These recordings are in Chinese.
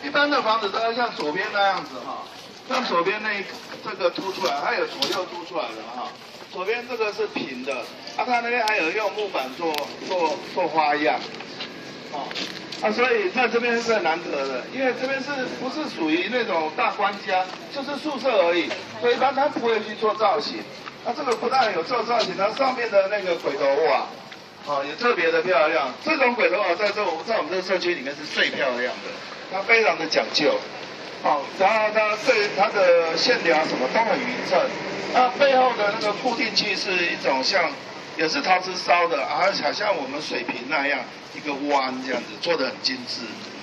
一般的房子大概像左边那样子哈，像左边这个凸出来，它有左右凸出来的哈。左边这个是平的，它那边还有用木板做花样，所以在这边是很难得的，因为这边不是属于那种大官家，就是宿舍而已，所以一般他不会去做造型。这个不但有做造型，它上面的那个鬼头瓦，也特别的漂亮。这种鬼头瓦在我们这个社区里面是最漂亮的，它非常的讲究，然后它对它的线条什么都很匀称。那背后的那个固定器是一种也是陶瓷烧的，好像我们水瓶那样一个弯这样子，做的很精致。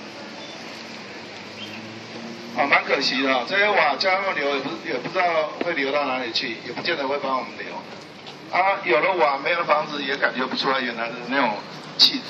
蛮可惜的，这些瓦加上流也不知道会流到哪里去，也不见得会帮我们流。有了瓦没有房子也感觉不出来原来的那种气质。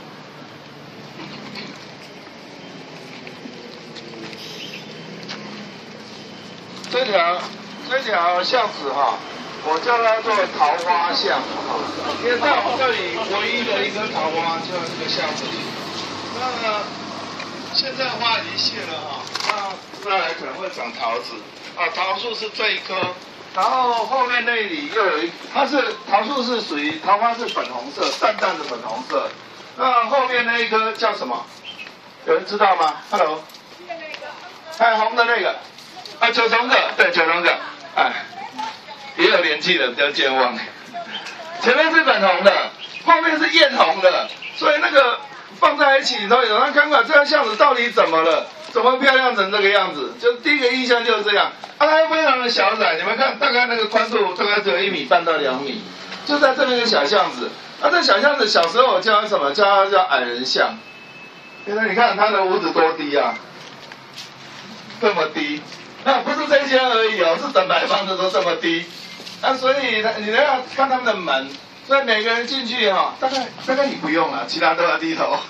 这条巷子我叫它做桃花巷因为在我们这里唯一的一棵桃花就在这个巷子里。那现在花已经谢了那未来可能会长桃子桃树是这一棵，然后后面那里又有桃树是属于桃花是粉红色，淡淡的粉红色。那后面那一棵叫什么？有人知道吗 ？Hello， 红的那个。九重葛，对，九重葛，也有年纪了，比较健忘。前面是粉红的，后面是艳红的，所以那个放在一起，有人看看这条巷子到底怎么了，怎么漂亮成这个样子？就第一个印象就是这样。它非常的小窄，你们看，大概那个宽度大概只有1.5米到2米，就在这边的小巷子。这小巷子小时候我叫它什么？叫矮人巷。因为你看它的屋子多低啊，这么低。不是这间而已是整排房子都这么低，所以你要看他们的门，所以每个人进去大概你不用了，其他都要低头。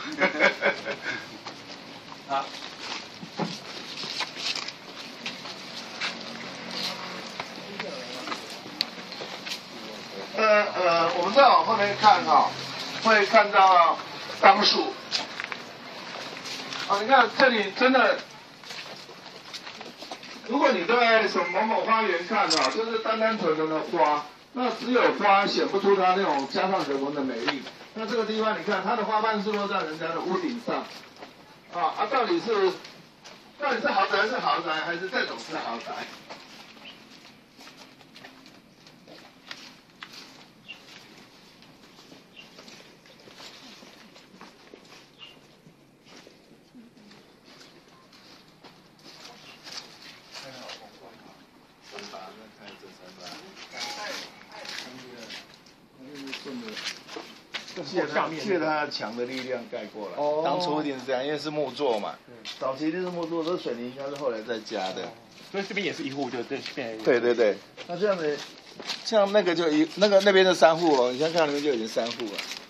我们再往后面看会看到樟树。你看这里真的。如果你在什么某某花园看就是单纯的花，那只有花显不出它那种加上人文的美丽。那这个地方你看，它的花瓣是落在人家的屋顶上，到底是豪宅是豪宅，还是这种是豪宅？借它墙的力量盖过来。当初一定是这样，因为是木作嘛。早期一定是木作，这水泥应该是后来再加的。 所以这边也是一户，就对。 对。那这样子，像那个那边的3户你先看那边就已经3户了。